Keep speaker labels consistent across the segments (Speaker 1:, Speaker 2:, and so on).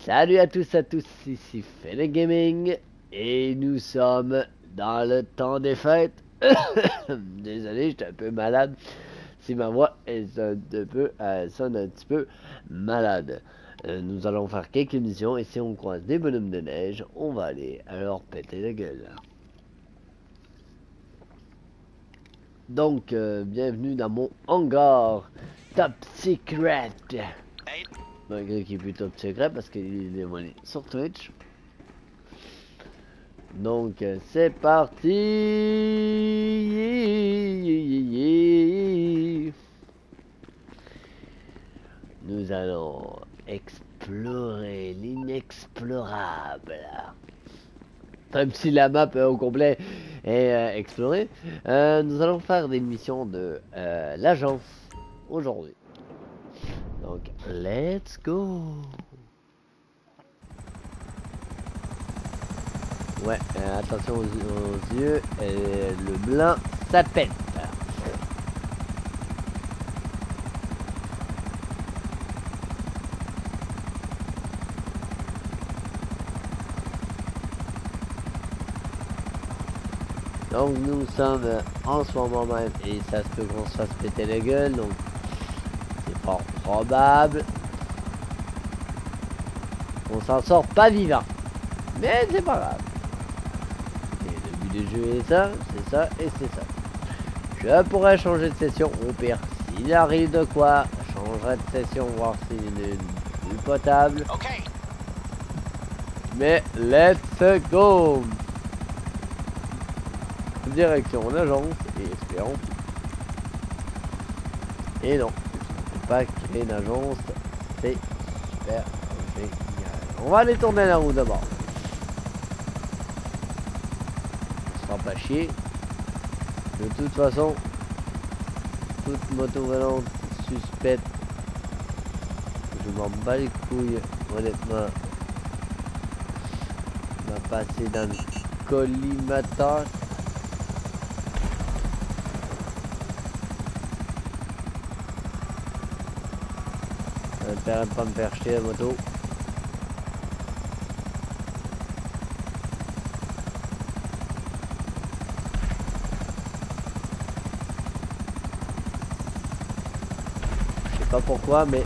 Speaker 1: Salut à tous, ici Fennec Gaming et nous sommes dans le temps des fêtes. Désolé, j'étais un peu malade. Si ma voix est sonne un petit peu malade. Nous allons faire quelques missions et si on croise des bonhommes de neige, on va aller leur péter la gueule. Donc, bienvenue dans mon hangar Top Secret. Malgré qu'il est plus Top Secret parce qu'il est volé sur Twitch. Donc c'est parti. Nous allons explorer l'inexplorable. Même si la map au complet est explorée, nous allons faire des missions de l'agence aujourd'hui. Donc let's go. Ouais, attention aux yeux, le blanc, ça pète. Donc nous sommes en ce moment même, et ça se peut qu'on se fasse péter la gueule, donc c'est fort probable qu'on s'en sort pas vivant. Mais c'est pas grave. Le but du jeu est ça, c'est ça et c'est ça. Je pourrais changer de session, au pire, s'il arrive de quoi, je changerai de session, voir s'il est plus potable. Okay. Mais let's go! Direction l'agence et espérons. Et non, je ne peux pas créer une agence, c'est super génial. On va aller tourner la roue d'abord. On se fera pas chier. De toute façon, toute moto volante suspecte. Je m'en bats les couilles, honnêtement. On va passer dans le collimateur. Ça me permet de pas me faire chier la moto. Je sais pas pourquoi, mais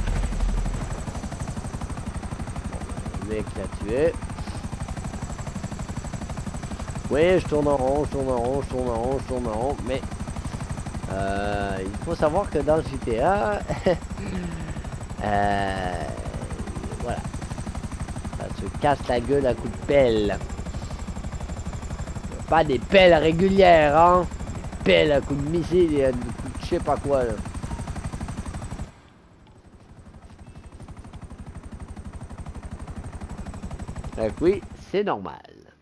Speaker 1: le mec l'a tué. Oui, je tourne en rond, je tourne en rond, je tourne en rond, je tourne en rond, mais il faut savoir que dans le GTA, voilà, ça se casse la gueule à coups de pelle. Pas des pelles régulières, hein, des pelles à coups de missile et à coups de je sais pas quoi, là. Donc oui, c'est normal.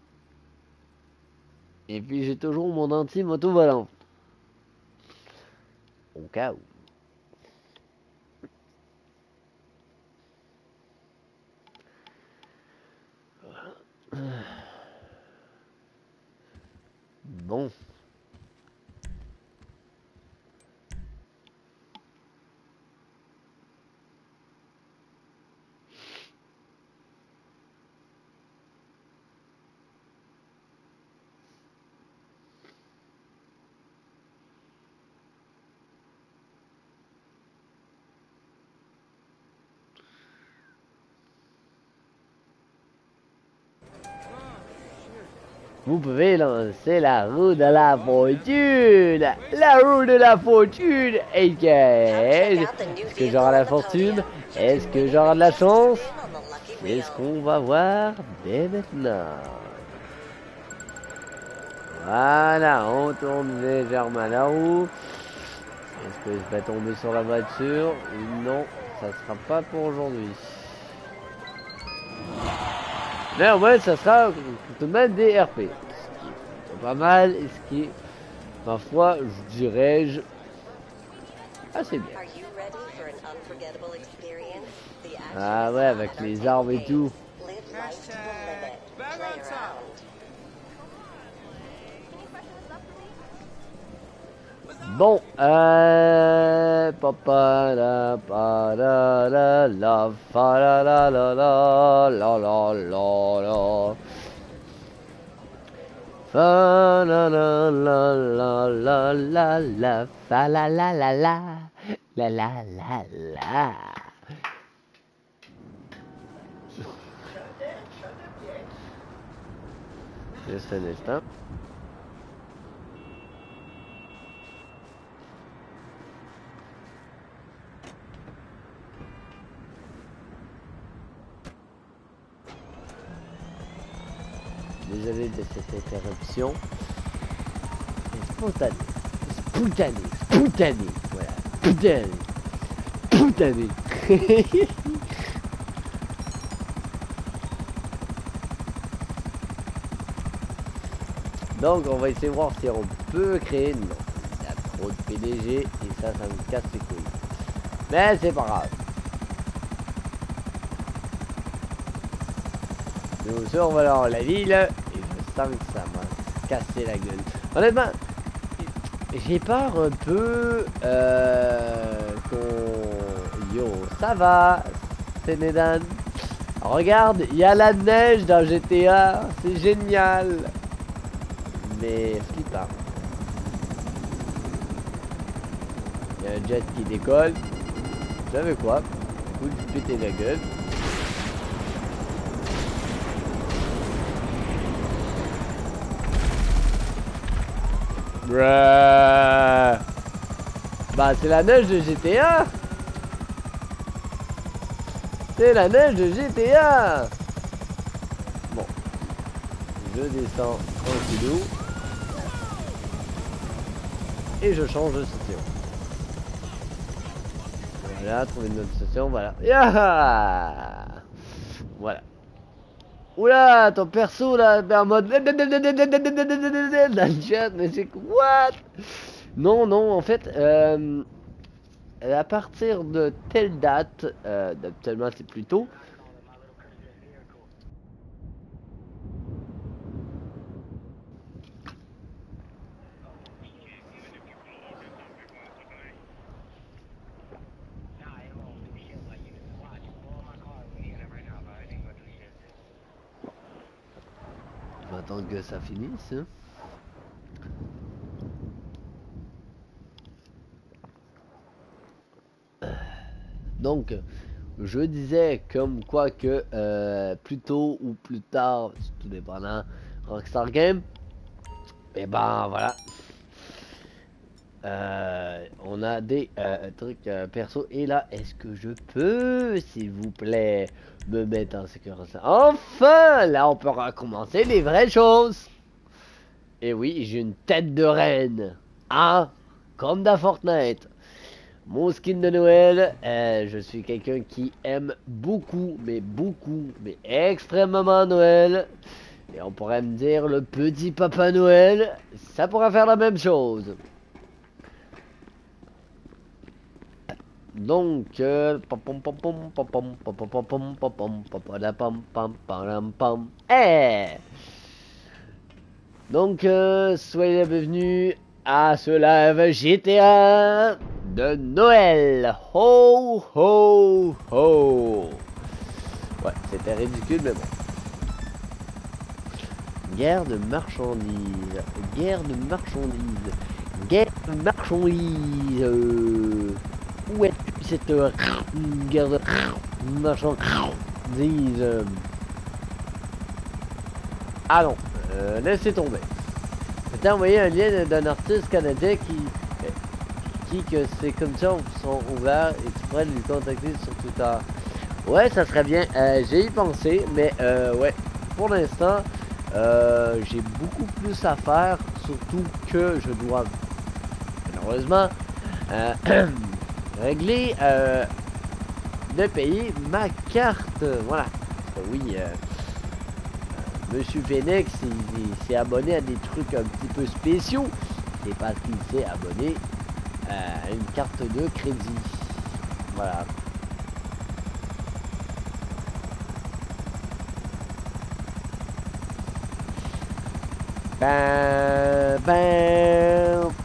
Speaker 1: Et puis j'ai toujours mon anti-moto volante. Au cas où. Bon. Vous pouvez lancer la roue de la fortune. La roue de la fortune. Est-ce que j'aurai la fortune? Est-ce que j'aurai de la chance? C'est ce qu'on va voir dès maintenant. Voilà, on tourne légèrement la roue. Est-ce que je vais tomber sur la voiture? Non, ça sera pas pour aujourd'hui. Mais au moins, ça sera tout de même des RP. Ce qui est pas mal et ce qui est, ma foi, je dirais, assez bien. Ah ouais, avec les arbres et tout. Bon, papa la pa la la la fa la la la la la la la la fa la la la la la la la fa la la la la la la la la. Juste un instant. Désolé de cette interruption. C'est spontané. Spontané. Spontané. Voilà. Spontané. Spontané. Donc on va essayer de voir si on peut créer. Non. Il y a trop de PDG et ça me casse les couilles. Mais c'est pas grave. Nous sommes voilà dans la ville et je sens que ça m'a cassé la gueule. Honnêtement, j'ai peur un peu qu'on... Yo, ça va, c'est Nedan. Regarde, il y a la neige dans GTA, c'est génial. Mais flippant. Il y a un jet qui décolle. Vous savez quoi? Vous lui pétez la gueule. Bruh. Bah c'est la neige de GTA. C'est la neige de GTA. Bon. Je descends tranquillou. Et je change de station. Voilà, trouver une autre station, voilà. Yeah. Voilà. Oula, ton perso là, en mode dans le chat, mais c'est what? Non, non, en fait, à partir de telle date, actuellement c'est plus tôt. Je vais attendre que ça finisse. Hein. Donc, je disais comme quoi que plus tôt ou plus tard, tout dépendant, Rockstar Game, et ben voilà. On a des trucs perso. Et là, est-ce que je peux, s'il vous plaît, me mettre en sécurité? Enfin, là, on peut recommencer les vraies choses. Et oui, j'ai une tête de reine. Ah, comme dans Fortnite. Mon skin de Noël, je suis quelqu'un qui aime beaucoup, mais extrêmement Noël. Et on pourrait me dire le petit Papa Noël, ça pourrait faire la même chose. Donc, donc, soyez les bienvenus à ce live GTA de Noël. Ho, ho, ho. Ouais, c'était ridicule, mais bon. Guerre de marchandises. Guerre de marchandises. Guerre de marchandises. Où est-ce que cette guerre de marchandises? Ah non, laissez tomber. J'ai envoyé un lien d'un artiste canadien qui que c'est comme ça, sont ouverts et tu pourrais lui contacter sur Twitter. Ouais, ça serait bien. J'ai y pensé, mais ouais, pour l'instant, j'ai beaucoup plus à faire, surtout que je dois malheureusement régler de payer ma carte. Voilà. Oui, Monsieur Phoenix il s'est abonné à des trucs un petit peu spéciaux. C'est parce qu'il s'est abonné à une carte de crédit. Voilà. Bam, bam,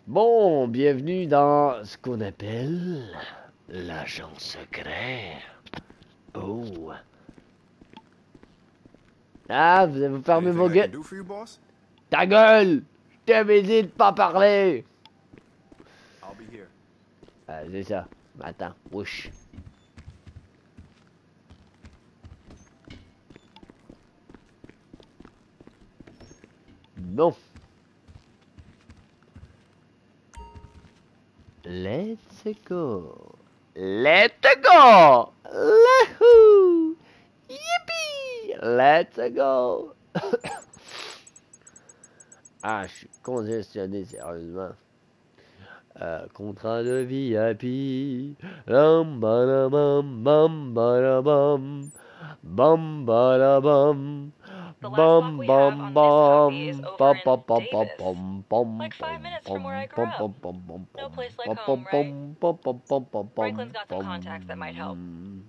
Speaker 1: Bon, bienvenue dans ce qu'on appelle l'agent secret. Oh. Ah, vous avez fermé vos gueules. Ta gueule! Je t'avais dit de pas parler! Ah, c'est ça. Attends, wesh. Bon. Let's go. Let's go. Lahoo. Yippee. Let's go. Ah, je suis congestionné, sérieusement. Contrat de VIP. Bam bam bam bam bam bam.
Speaker 2: The last block we have on this copy is over in Davis. Like 5 minutes from where I grew up. No place like home, right? Franklin's got some contacts that might help.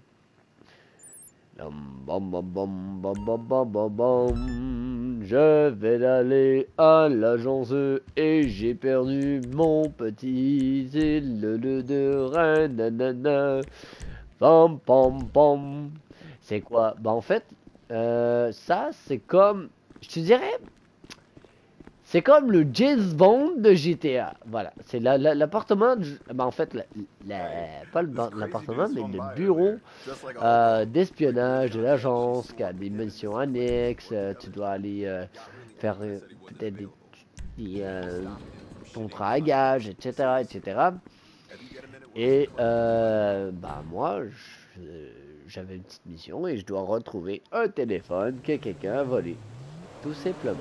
Speaker 1: Je vais aller à l'agence et j'ai perdu mon petit île de rein. Nanana. Pom pom pom. C'est quoi? Bah en fait, ça c'est comme, je te dirais, c'est comme le James Bond de GTA. Voilà, c'est l'appartement, bah en fait, pas l'appartement, mais le bureau d'espionnage de l'agence qui a des missions annexes. Tu dois aller faire peut-être des contrats à gage, etc., etc. Et bah moi, j'avais une petite mission et je dois retrouver un téléphone que quelqu'un a volé. Tout simplement.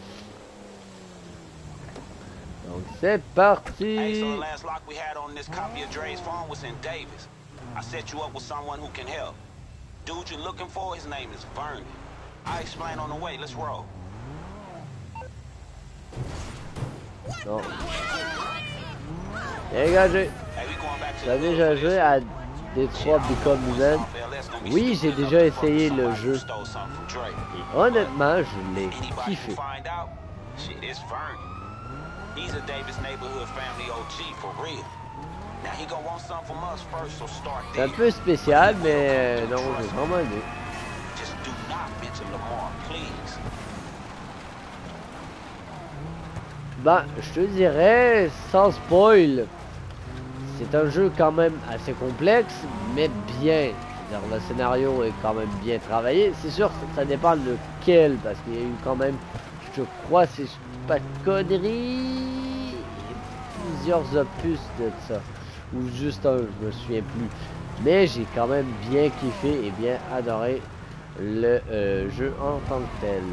Speaker 1: Donc c'est parti.
Speaker 3: Hey, so the last lock we had on this copy of Dre's phone was in Davis. I set you up with someone who can help. Dude you're looking for, his name is Vernon. I explain on the way, let's roll.
Speaker 1: Non. Dégagez. T'as déjà joué à Detroit Become Human? Oui, j'ai déjà essayé le jeu. Et honnêtement, je l'ai kiffé. C'est un peu spécial, mais non, j'ai vraiment aimé. Ben, je te dirais, sans spoil, c'est un jeu quand même assez complexe, mais bien. C'est-à-dire, le scénario est quand même bien travaillé. C'est sûr, ça dépend de lequel, parce qu'il y a eu quand même, je crois, si je dis pas de conneries, plusieurs opus de ça. Ou juste un, je me souviens plus. Mais j'ai quand même bien kiffé et bien adoré le jeu en tant que tel.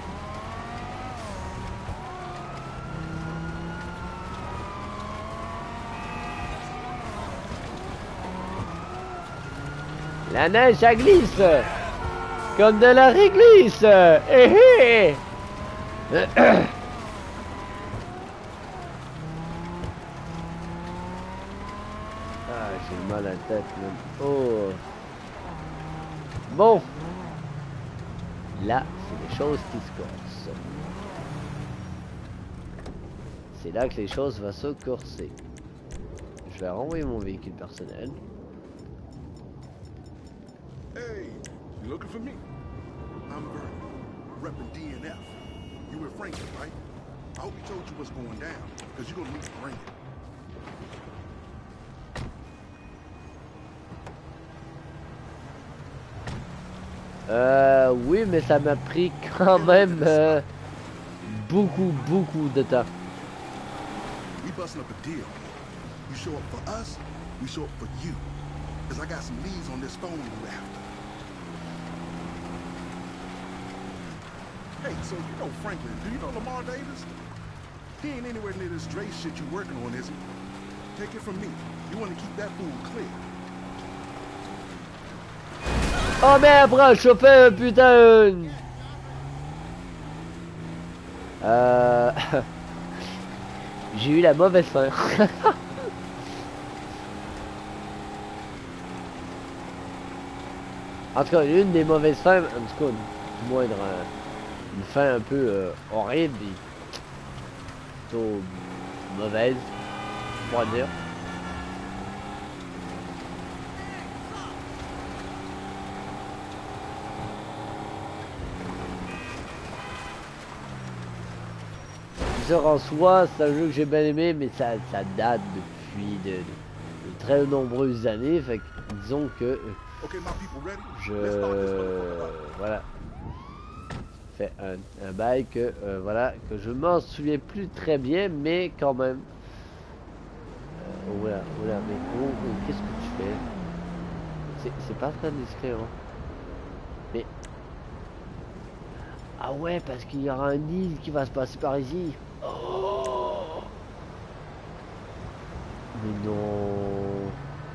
Speaker 1: La neige, ça glisse comme de la réglisse. Eh, eh. Ah, j'ai mal à la tête, même. Oh. Bon. Là, c'est les choses qui se corsent. C'est là que les choses vont se corser. Je vais renvoyer mon véhicule personnel.
Speaker 4: Hey, you looking for me? I'm Vernon, repping DNF. You with Franklin, right? I hope he told you what's going down, because you're gonna need to bring it.
Speaker 1: Oui, mais ça m'a pris quand même beaucoup de temps.
Speaker 4: We busting up a deal. You show up for us, we show up for you. Because I got some leads on this phone you after. Hey, so you know Franklin. Do you know Lamar Davis? He ain't anywhere near this Dre shit you working on, is he? Take it from me. You want to keep that fool clear.
Speaker 1: Oh merde, prends le chauffeur, putain. J'ai eu la mauvaise fin. En tout cas, une des mauvaises fins, en tout cas, du moins une fin un peu horrible et plutôt mauvaise. pourrait dire. En soi, c'est un jeu que j'ai bien aimé, mais ça date depuis de très nombreuses années. Fait que, disons que voilà, fait un bail que voilà, que je m'en souviens plus très bien, mais quand même. Voilà, mais qu'est-ce que tu fais? C'est pas très discret, hein. Mais ah ouais, parce qu'il y aura un île qui va se passer par ici. Oh. Mais non.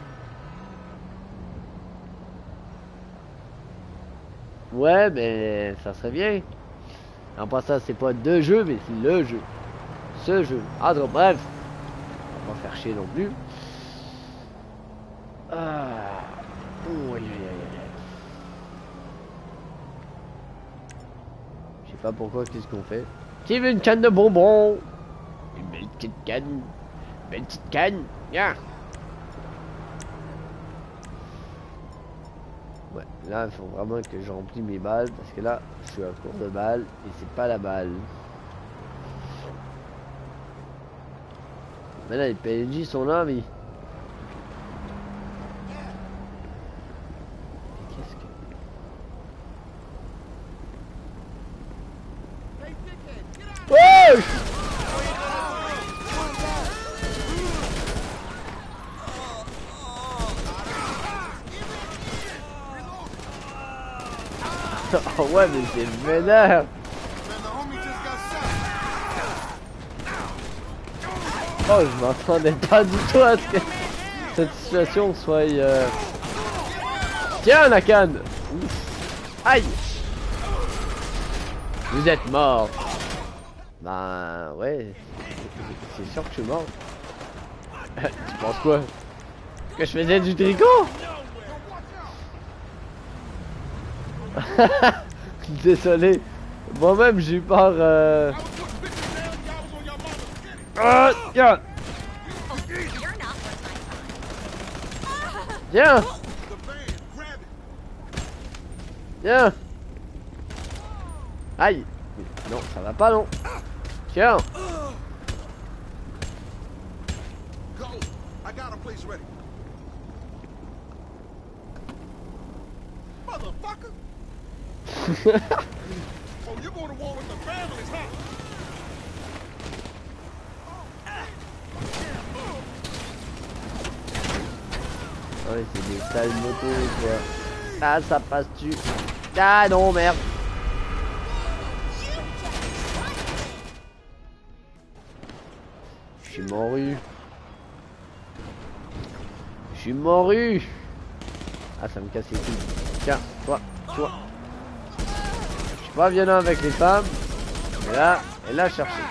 Speaker 1: Ouais, mais ça serait bien. En passant, c'est pas deux jeux, mais c'est le jeu. Ce jeu. Ah, donc, bref. On va pas faire chier non plus. Ah. Oh, aïe, aïe, aïe. Je sais pas pourquoi, qu'est-ce qu'on fait. Tu veux une canne de bonbons? Une belle petite canne. Belle petite canne. Viens. Ouais, là il faut vraiment que je remplis mes balles parce que là je suis à court de balles et c'est pas la balle. Mais là les PNJ sont là, mais qu'est-ce que... Ouais. Oh ouais, mais c'est vénère. Oh, je m'attendais pas du tout à ce que cette situation soit... Tiens, la canne. Ouf. Aïe. Vous êtes mort. Ben ouais, c'est sûr que je suis mort. Tu penses quoi? Que je faisais du tricot? Désolé, moi-même j'ai eu peur. Ah, tiens. Viens. Viens. Aïe. Non, ça va pas non. Tiens.
Speaker 4: Oh, you're going to war with the families, huh?
Speaker 1: Ouais, c'est des sales motos, quoi. Ah, ça passe-tu? Ah non, merde. Je suis mordu. Je suis mordu. Ah, ça me casse les couilles. Tiens, toi. Je suis pas violent avec les femmes. Et là, elle a cherché.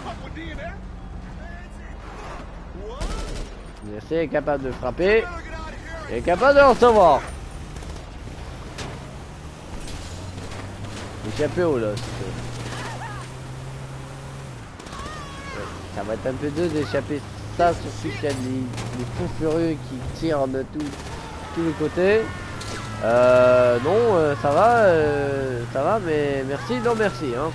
Speaker 1: Merci, est capable de frapper. Elle est capable de recevoir. Échapper au là, ça va être un peu dur d'échapper ça, surtout qu'il y a des fous furieux qui tirent de tous les côtés. Non, ça va, mais merci, non merci, hein.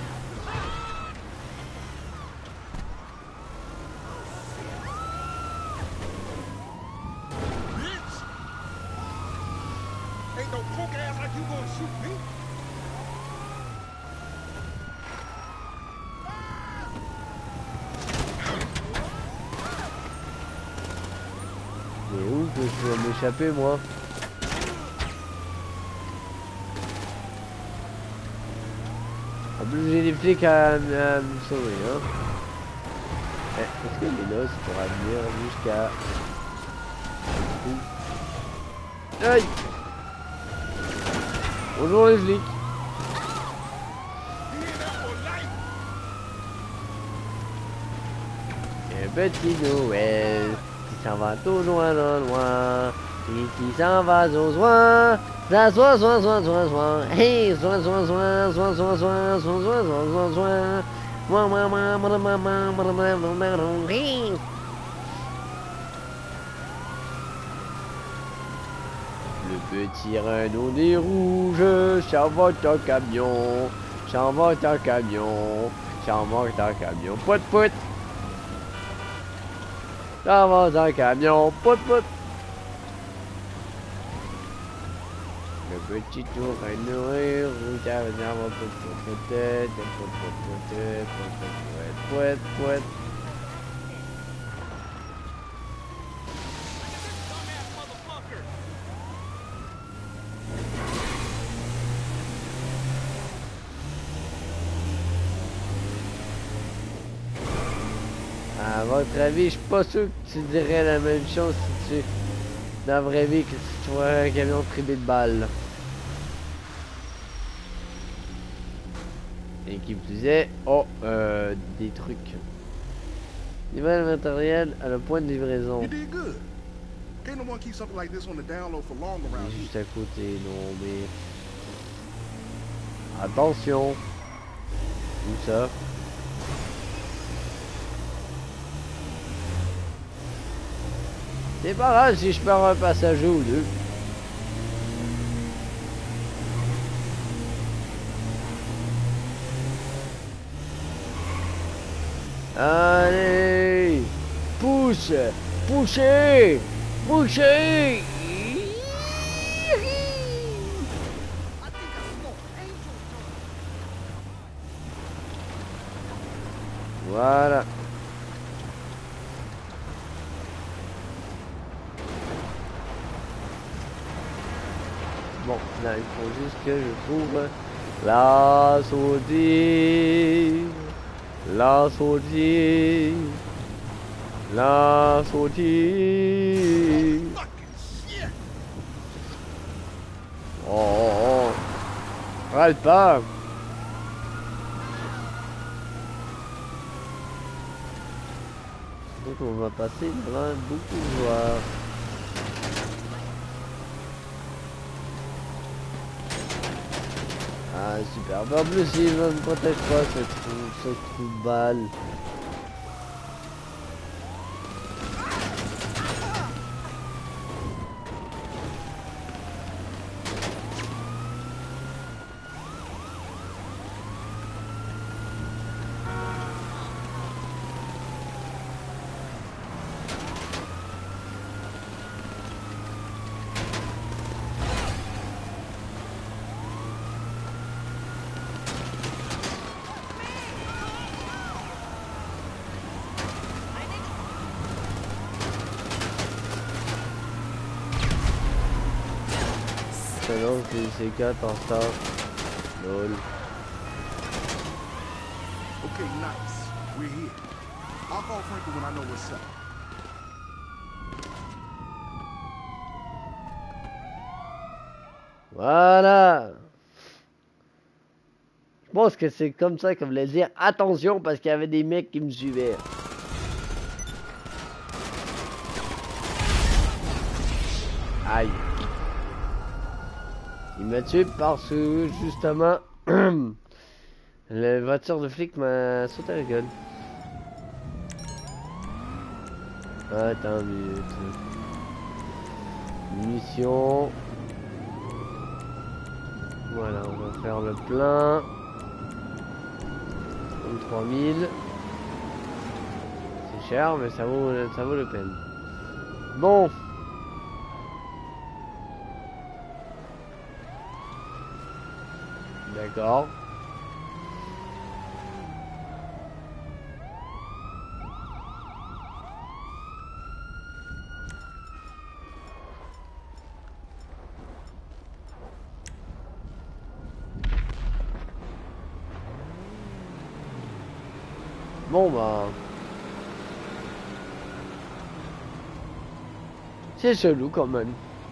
Speaker 4: Ain't no punk ass like you gonna shoot me.
Speaker 1: Mais où que je dois m'échapper, moi? Obliger les flics à me sauver, hein. Est-ce que les noces pourra venir jusqu'à... Aïe! Bonjour les flics! Un petit Noël qui s'en va tout loin, loin, qui s'en va au soin. Ça soin, hey, soin, Petit Renault rouge, j'invente un camion, j'invente un camion, j'invente un camion, pout pout. J'invente un camion, pout pout. Le petit tour Renault rouge, j'invente pout pout. À votre avis, je suis pas sûr que tu dirais la même chose si tu... dans la vraie vie que si tu vois un camion tribé de balles. Et qui me disait, oh, des trucs. Niveau matériel à le point de livraison.
Speaker 4: You did good. Can't no one keep something like this on the down low for long around here.
Speaker 1: Juste à côté, non mais... Attention. Où ça? C'est pas grave si je perds un passager ou deux. Allez, pousse, poussez, poussez. Voilà. Bon, là, il faut juste que je trouve la sortie. La sortie. La sortie. Oh, râle pas. Donc on va passer devant beaucoup de joueurs. Ah super, en plus il ne me protège pas ce trou de balle. Non, c'est 4 en retard. Lol.
Speaker 4: Okay, nice. We're here. I'll call Frankie when I know what's up.
Speaker 1: Voilà. Je pense que c'est comme ça qu'on voulait dire attention parce qu'il y avait des mecs qui me suivaient. Aïe. Il m'a tué parce que justement la voiture de flic m'a sauté à la gueule. Attends une minute. Munitions. Voilà, on va faire le plein. 3000. C'est cher mais ça vaut la peine. Bon. D'accord. Bon bah... c'est chelou quand même.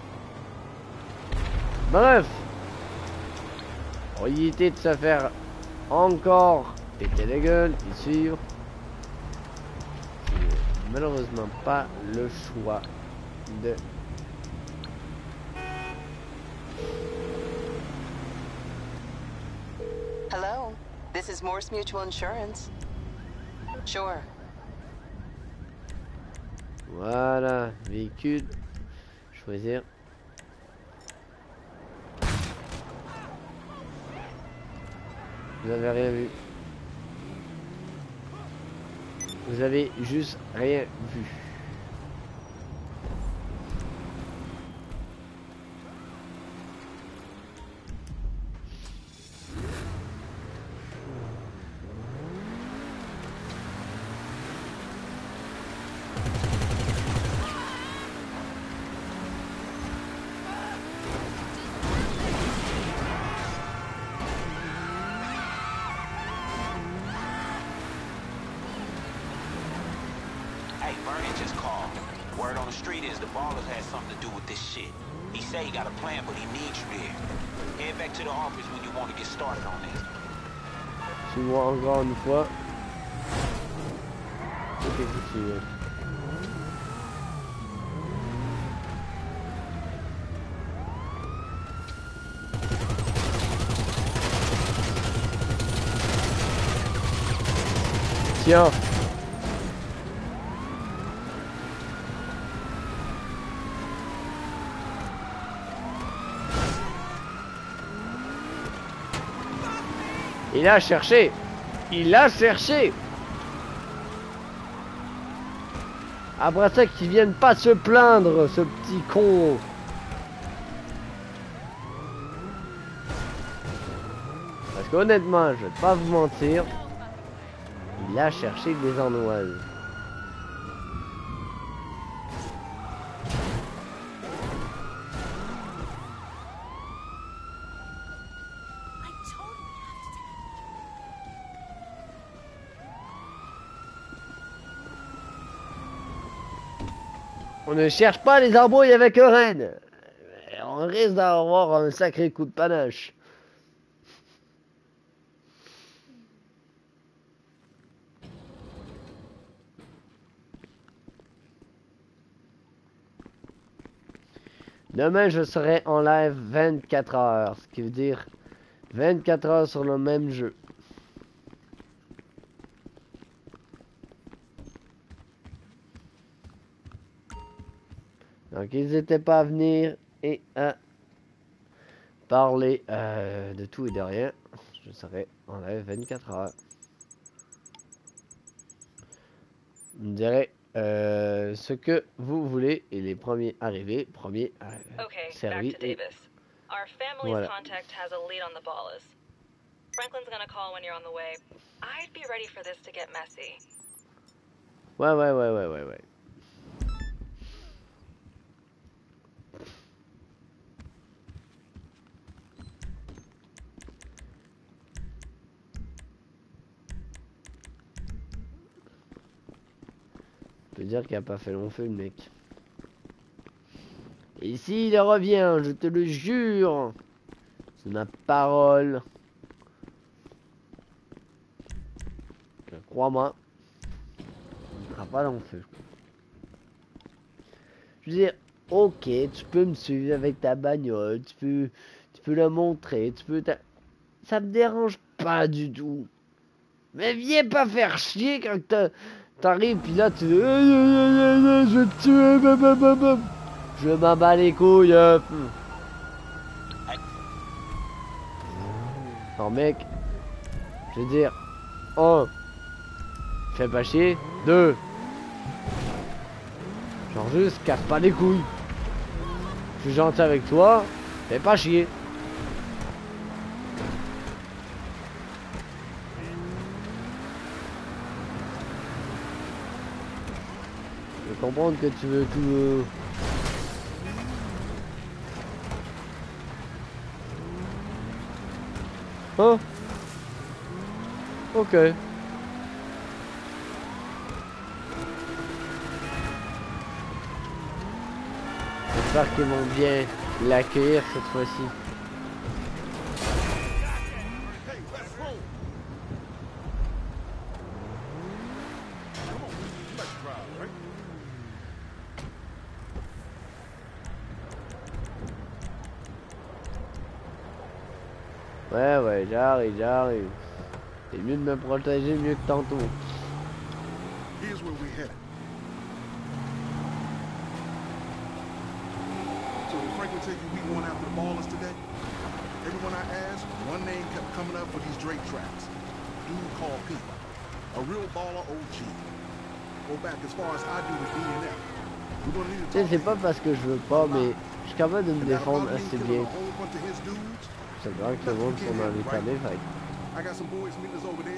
Speaker 1: Bref. Pour éviter de se faire encore péter la gueule et suivre. Malheureusement pas le choix de...
Speaker 5: Hello, this is Morse Mutual Insurance. Sure.
Speaker 1: Voilà, véhicule. Choisir. Vous avez rien vu. Vous avez juste rien vu.
Speaker 3: Hey, Vernon just called. Word on the street is the Ballers had something to do with this shit. He say he got a plan, but he needs you there. Head back to the office when you want to get started on this.
Speaker 1: Tu vois encore une fois. Ok, continue. Tiens. Il a cherché. Il a cherché. Après ça, qu'ils viennent pas se plaindre, ce petit con. Parce qu'honnêtement, je vais pas vous mentir, il a cherché des ardoises. On ne cherche pas les embrouilles avec Ren. On risque d'avoir un sacré coup de panache. Demain, je serai en live 24 heures, ce qui veut dire 24 heures sur le même jeu. Donc, n'hésitez pas à venir et à parler de tout et de rien. Je serai en live 24 heures. Vous me direz ce que vous voulez et les premiers arrivés, premiers servis.
Speaker 2: Back to Davis. Our family's contact has a lead on the Ballas. Franklin's gonna call when you're on the way. I'd be ready for this to get messy.
Speaker 1: Ouais. Je peux dire qu'il a pas fait long feu le mec. Et s'il revient, je te le jure, c'est ma parole. Crois-moi, il ne sera pas long feu. Je veux dire, ok, tu peux me suivre avec ta bagnole, tu peux le montrer, ça me dérange pas du tout. Mais viens pas faire chier quand t'arrives, puis là tu... Je vais te tuer, je m'en bats les couilles. Non mec, je veux dire, 1, fais pas chier, 2, genre juste casse pas les couilles. Je suis gentil avec toi, fais pas chier. Je peux comprendre que tu veux tout... Hein? Ok. J'espère qu'ils vont bien l'accueillir cette fois-ci. Ouais, j'arrive. C'est mieux de me protéger mieux que tantôt.
Speaker 4: Here's where we headed. So did Franklin tell you we going after the Ballers today? They later when I asked, one name kept coming up for these Drake tracks. Dude called Pete. A real baller OG. Go back as far as I do with DNF. We're gonna need to
Speaker 1: Tu sais,
Speaker 4: talk
Speaker 1: c'est
Speaker 4: to
Speaker 1: pas
Speaker 4: him.
Speaker 1: parce que je veux pas, mais je suis capable de me
Speaker 4: And that
Speaker 1: défendre
Speaker 4: about me
Speaker 1: assez
Speaker 4: killing
Speaker 1: bien.
Speaker 4: a whole bunch of his dudes,
Speaker 1: C'est vrai que le monde sont dans les tannées, fait que
Speaker 4: I got some boys meeting us over there.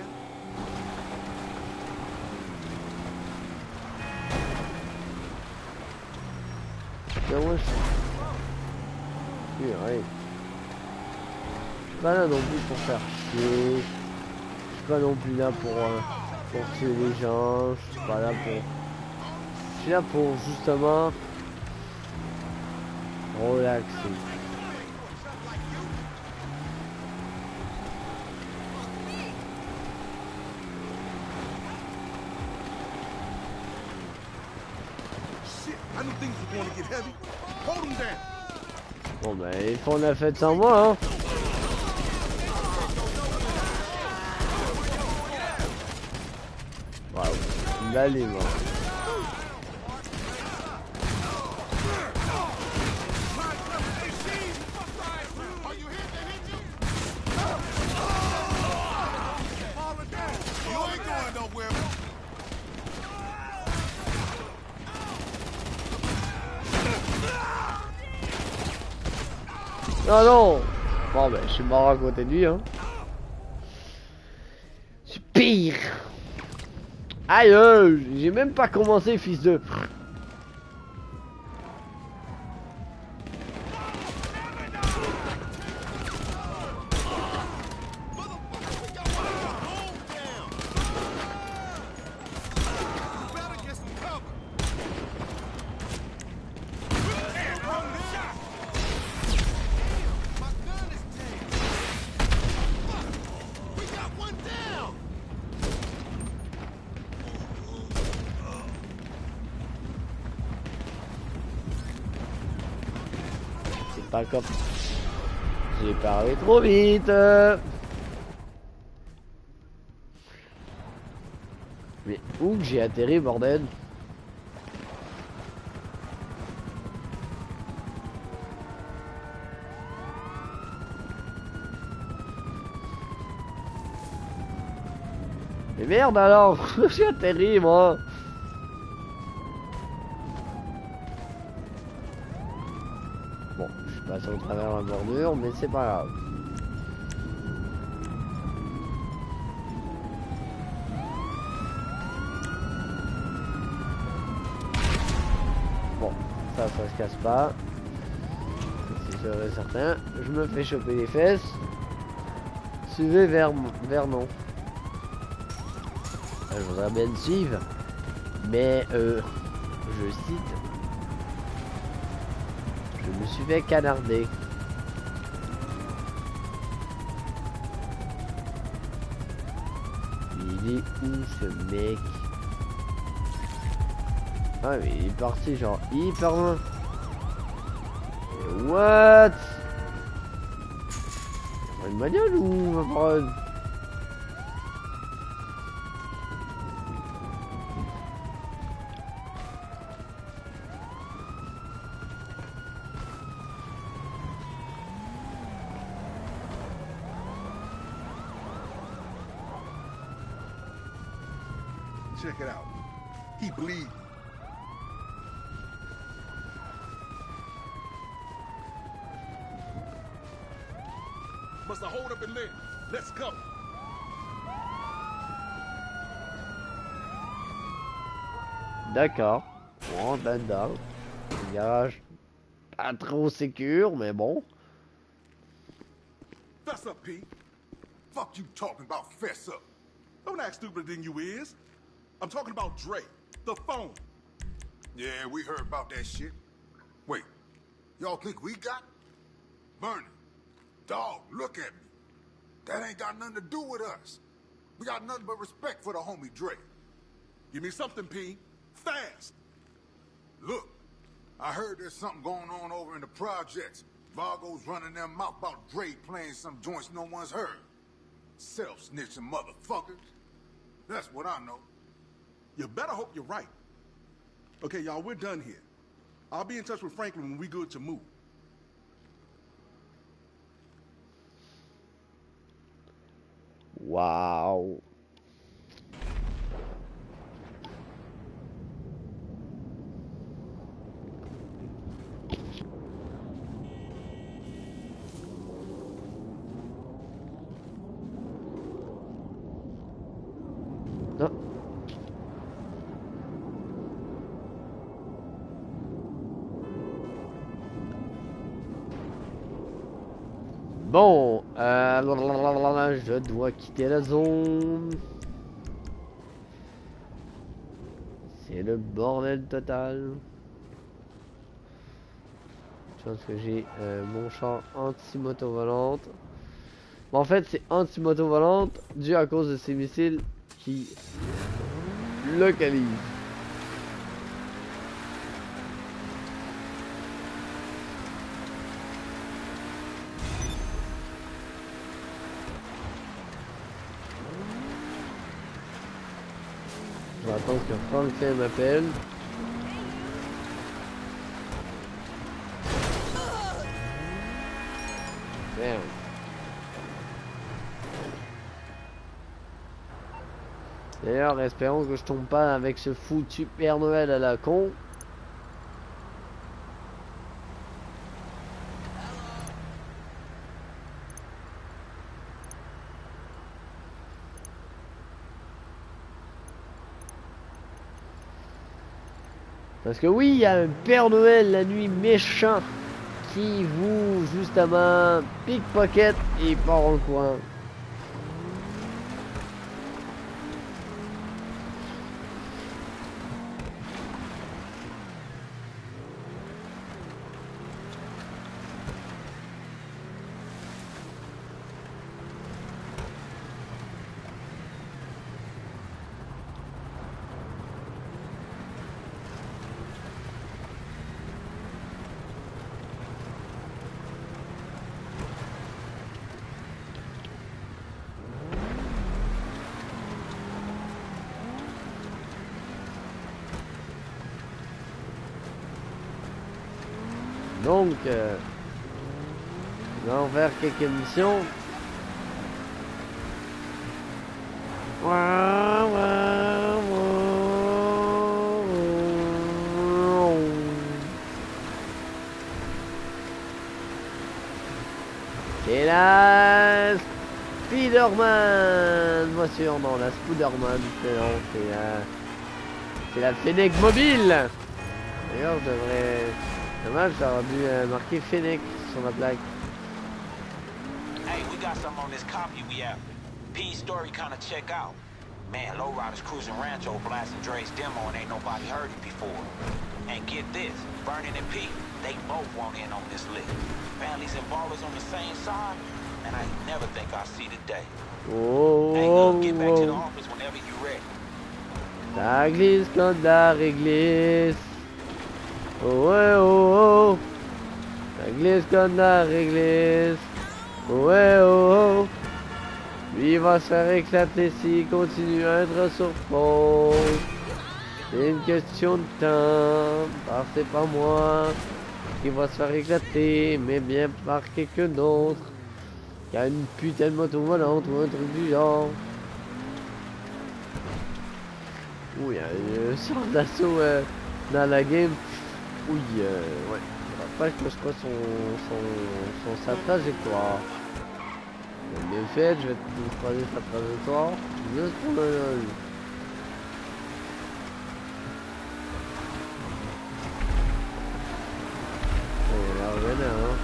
Speaker 1: mais moi, je suis rien. Je suis pas là non plus pour faire chier. Je suis pas non plus là pour tuer les gens. Je suis pas là pour... Je suis là pour justement relaxer.
Speaker 4: Shit, I knew things were going to get heavy. Hold them down.
Speaker 1: Bon ben, ils font la fête sans moi, hein. Waouh, là il est mort. Non, non. Bon ben, je suis mort à côté de lui, hein. C'est pire. Aïe, j'ai même pas commencé, fils de... C'est pas comme... J'ai parlé trop vite. Mais où que j'ai atterri, bordel? Mais merde alors, j'ai atterri moi. Bon, je suis passé au travers de la bordure, mais c'est pas grave. Bon, ça se casse pas. C'est sûr et certain. Je me fais choper les fesses. Suivez vers non. Je voudrais bien le suivre, mais je cite, je me suis fait canarder. Il est où ce mec? Ah mais il est parti genre hyper loin. Mais what? Une bagnole ou ma parole?
Speaker 4: Check it out. He bleeding. Must have hold up and live. Let's go.
Speaker 1: D'accord. On rentre là-dedans. Le garage pas trop sécure, mais bon.
Speaker 4: Fess up, Pete. Fuck you talking about fess up. Don't act stupider than you is. I'm talking about Dre, the phone.
Speaker 6: Yeah, we heard about that shit. Wait, y'all think we got Vernon? Dog, look at me. That ain't got nothing to do with us. We got nothing but respect for the homie Dre.
Speaker 4: Give me something, P. Fast.
Speaker 6: Look, I heard there's something going on over in the projects. Vargo's running their mouth about Dre playing some joints no one's heard. Self-snitching motherfuckers. That's what I know.
Speaker 4: You better hope you're right. Okay, y'all, we're done here. I'll be in touch with Franklin when we good to move.
Speaker 1: Waouh. Non. Bon, je dois quitter la zone. C'est le bordel total. Je pense que j'ai mon char anti-moto volante. Mais en fait, c'est anti-moto volante dû à cause de ces missiles qui localisent. Je vais attendre que Franklin m'appelle. Merde. D'ailleurs, espérons que je tombe pas avec ce foutu Père Noël à la con. Parce que oui, il y a un Père Noël la nuit méchant qui vous, justement, pickpocket et part en coin. Donc, nous allons faire quelques missions. C'est la Spider-Man voiture, non, la Spider-Man, c'est la Fennec mobile. D'ailleurs, je devrais... Dommage, j'aurais dû marquer Fennec sur ma plaque.
Speaker 3: Hey, we got something on this copy we have. P's story kinda check out. Man, Lowrider's cruising Rancho blasting Dre's demo and ain't nobody heard it before. And get this, Vernon and P, they both want in on this list. Families and ballers on the same side, and I never think I'll see the day.
Speaker 1: Oh,
Speaker 3: Hey, look, get back to the office whenever you're ready.
Speaker 1: Ça glisse quand la réglisse. Oh, ouais, oh, oh. Ça glisse comme la réglisse. Oh, ouais, oh, oh. Lui il va se faire éclater s'il continue à être sur pause. C'est une question de temps. Par c'est pas moi qui va se faire éclater, mais bien par quelqu'un d'autre qui a une putain de moto volante ou un truc du genre. Ouh, il y a une sorte d'assaut dans la game. Oui, ouais. Pas que je crois sa trajectoire. Bien fait, je vais te croiser sa trajectoire. Juste pour le lol. Il a l'air vénère, hein.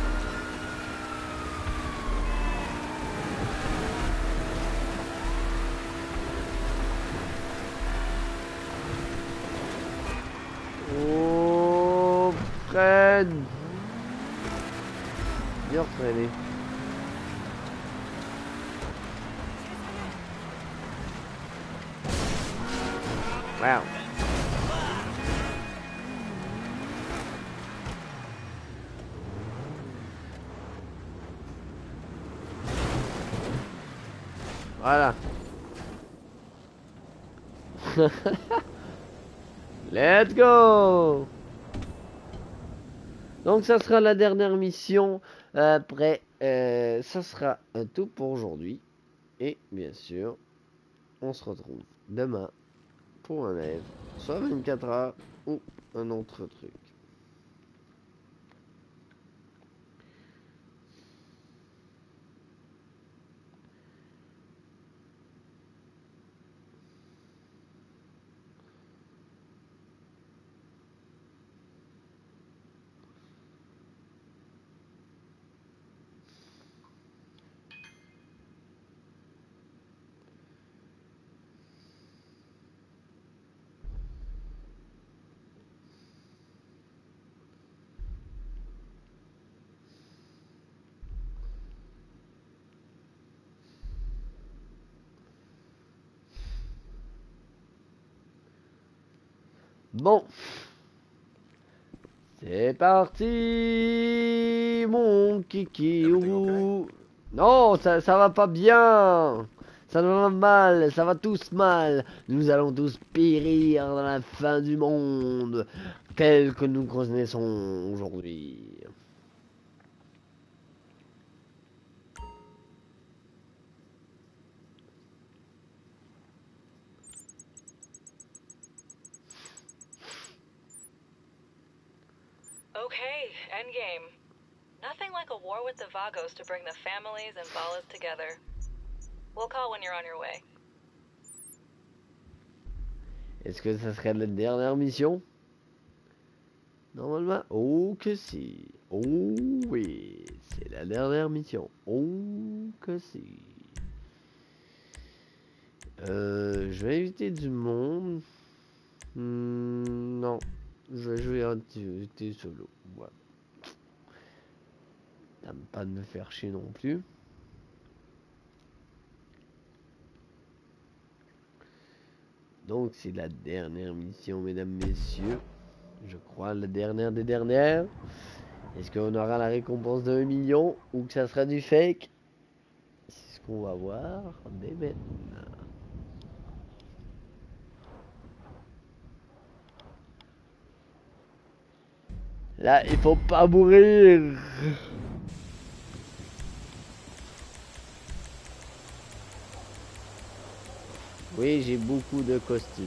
Speaker 1: Oh, freine. Bien freiné. Wow. Voilà. Let's go. Donc ça sera la dernière mission. Après, ça sera tout pour aujourd'hui. Et bien sûr, on se retrouve demain pour un live, soit 24 heures ou un autre truc. Bon, c'est parti, mon kiki. Non, ça va pas bien. Ça va mal, ça va tous mal. Nous allons tous périr dans la fin du monde, tel que nous connaissons aujourd'hui.
Speaker 2: Okay, endgame. Nothing like a war with the Vagos to bring the families and Ballas together. We'll call when you're on your way.
Speaker 1: Est-ce que ça serait la dernière mission? Normalement, oh que si. Oh oui, c'est la dernière mission. Oh que si. Je vais inviter du monde. Non, je vais jouer en activité solo. Voilà. T'aimes pas de me faire chier non plus. Donc c'est la dernière mission, mesdames, messieurs. Je crois la dernière des dernières. Est-ce qu'on aura la récompense de 1 million ou que ça sera du fake? C'est ce qu'on va voir dès maintenant. Là, il faut pas mourir. Oui, j'ai beaucoup de costumes.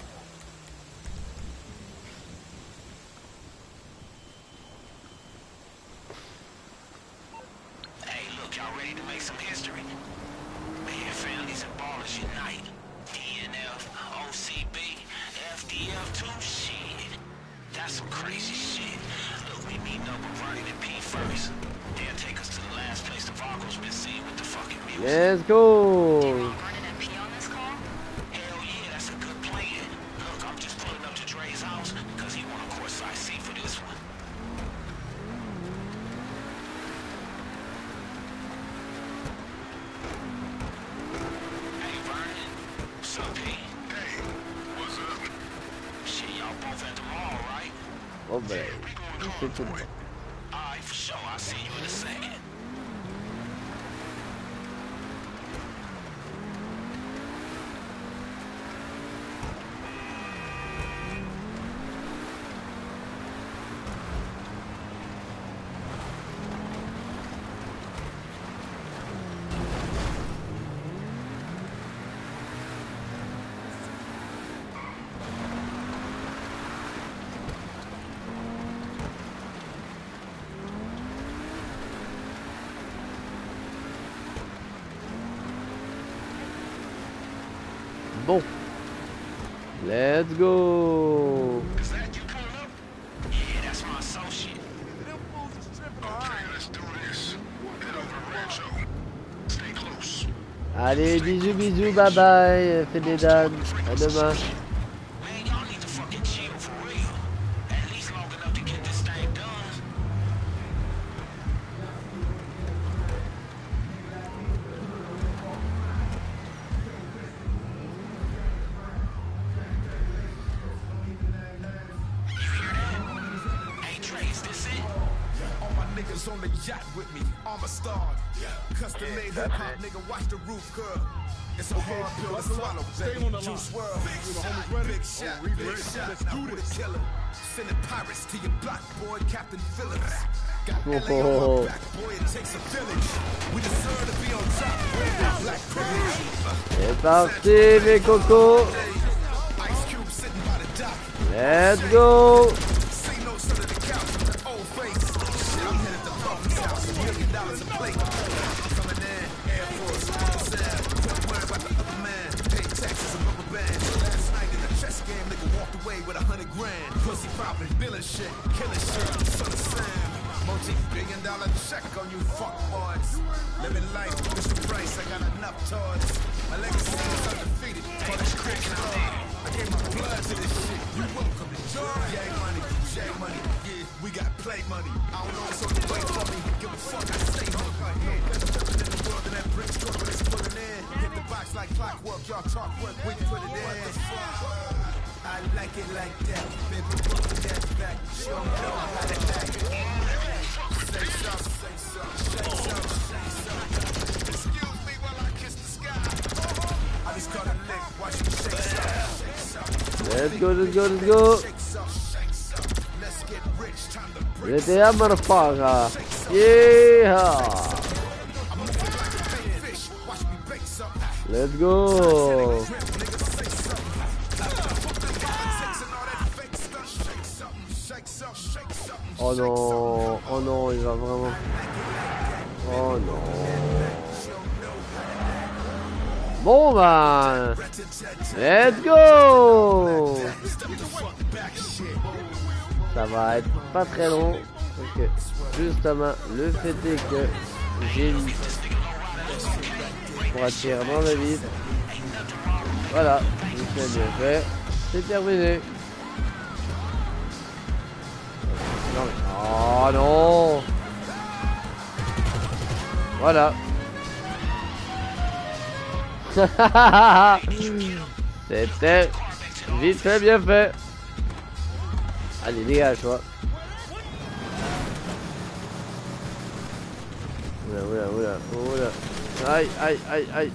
Speaker 3: Hey, look, y'all ready to make some history? Man, families and ballers unite. DNF, OCB, FDF2, shit. That's some crazy shit. Look, we meeting up with Vernon and P first. They'll take us to the last place the Vagos been seen with the fucking music.
Speaker 1: Let's go.
Speaker 2: Vernon and P on this call?
Speaker 3: Hell yeah, that's a good plan. Look, I'm just pulling up to Dre's house because he want a courtside seat for this one. Hey, Vernon. What's up, P?
Speaker 6: Hey, what's up?
Speaker 3: Shit, y'all both at the mall, right?
Speaker 1: Oh ben,
Speaker 6: We going
Speaker 1: c'est
Speaker 6: hard
Speaker 1: tout.
Speaker 6: for it.
Speaker 3: Alright, for sure. I'll see you in a second.
Speaker 1: Bon. Let's go.
Speaker 3: Is that you pulling up? Yeah, that's my associate.
Speaker 6: Okay, let's do this. Head over to Rancho. Stay close.
Speaker 1: Allez, bisous, bisous, bye bye. Fais des dames. À demain.
Speaker 3: Man, y'all need to fucking chill for real. At least long enough to get this thing done.
Speaker 7: niggas on the yacht with me, I'm a star. Custom made hip hop, nigga, watch the roof curve. It's a hard pill to swallow, baby. Juice WRLD. Big shot, big shot. Now who the killer? Sending pirates to your block, boy, Captain Phillips. Got LA on my back, boy, it takes a village. We deserve to be on top, boy, black privilege.
Speaker 1: C'est parti mes cocos. Let's go.
Speaker 7: With 100 grand, pussy poppin', billin' shit, killin' shit, son of Sam. Multi-billion-dollar check on you fuck boys. Living life, what's the price? I got enough toys. My legacy is undefeated. For this crack I gave my blood to this shit. You welcome it. Yang money, yeah, we got play money. I don't know what's on the way for me. Give a fuck, I stay home. Yeah, better living in the world than that brick truck when it's pulling in. Hit the box like clockwork, y'all talk work, we put it in. What the fuck? I like it like that, baby, put that back. Show me how to act. Say something, say something, say something, say something. Excuse me while I kiss the sky. I just got a lick, watch me shake something, shake something.
Speaker 1: Let's go, let's go, let's go.
Speaker 7: Shake something, shake something. Let's get rich, time to break.
Speaker 1: GTA motherfucker. Yeah.
Speaker 7: I'm moving like a big fish, watch me bake something.
Speaker 1: Let's go. Oh non, oh non, il va vraiment. Oh non. Bon bah, let's go. Ça va être pas très long parce que justement le fait est que j'ai mis pour attirer dans la vide. Voilà, c'est bien fait, c'est terminé. Oh non. Voilà. C'était vite fait, bien fait. Allez, dégage, toi. Oula, oula, oula, oula. Aïe, aïe, aïe, aïe.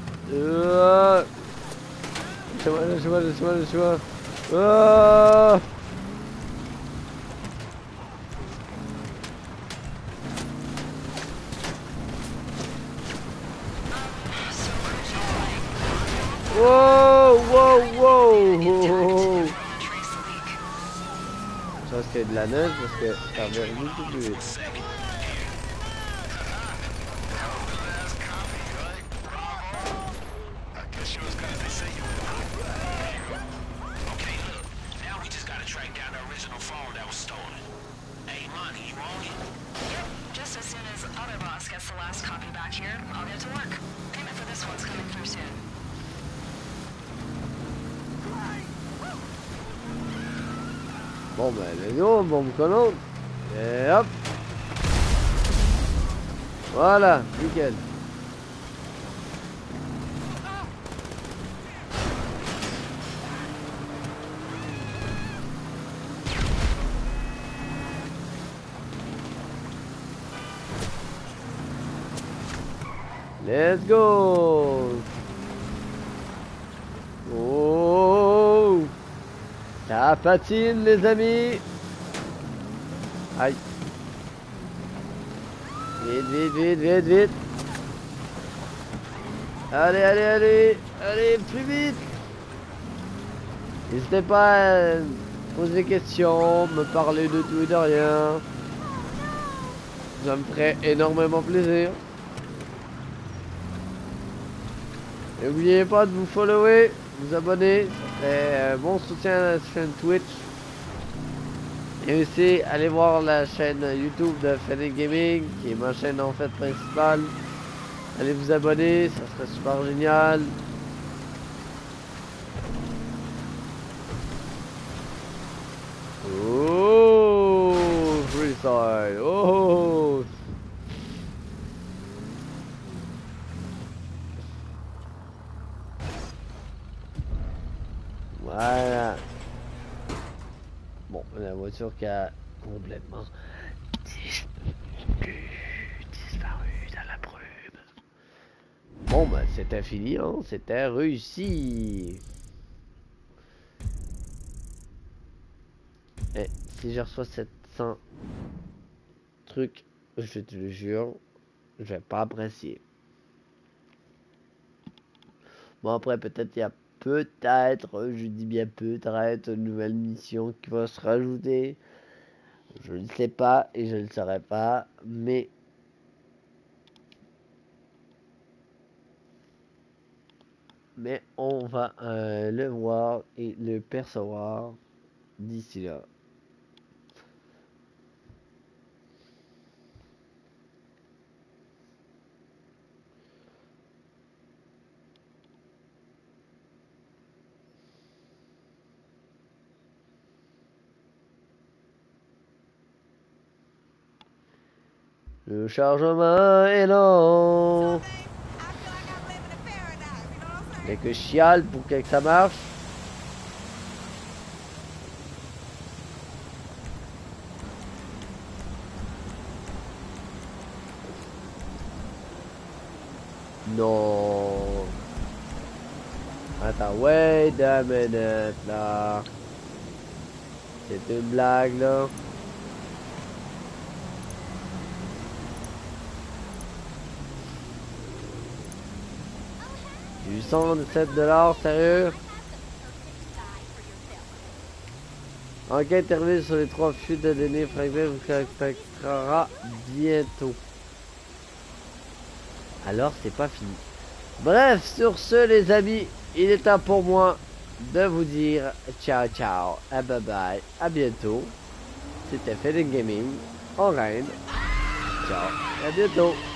Speaker 1: Lâchez-moi, lâchez-moi, lâchez-moi, lâchez-moi. Wow, wow, wow. Je pense qu'il y a de la neige parce que ça revient beaucoup plus vite. Bon ben let's go, bombe collante. Et hop. Voilà, nickel. Let's go. Oh, ça patine les amis. Aïe. Vite, vite, vite, vite, vite. Allez, allez, allez. Allez, plus vite. N'hésitez pas à poser des questions, me parler de tout et de rien. Ça me ferait énormément plaisir. N'oubliez pas de vous follower, vous abonner, ça serait un bon soutien à la chaîne Twitch. Et aussi, allez voir la chaîne YouTube de Fennec Gaming, qui est ma chaîne en fait principale. Allez vous abonner, ça serait super génial. Oh, freestyle, oh. Voilà. Bon, la voiture qui a complètement disparu dans la brume. Bon, bah, c'était fini, hein? C'était réussi. Et si je reçois 700 trucs, je te le jure, je vais pas apprécier. Bon, après, peut-être il y a peut-être, je dis bien peut-être, une nouvelle mission qui va se rajouter. Je ne sais pas et je ne le saurai pas, mais on va le voir et le percevoir d'ici là. Le chargement est long. Mais que je chiale pour que ça marche. Non. Attends, wait a minute là. C'est une blague là. $117, sérieux? Enquête terminée sur les 3 fuites de données. Franklin vous contactera bientôt. Alors c'est pas fini. Bref, sur ce les amis, il est temps pour moi de vous dire ciao ciao, à bye bye, à bientôt. C'était Fading Gaming, en reine. Ciao, à bientôt.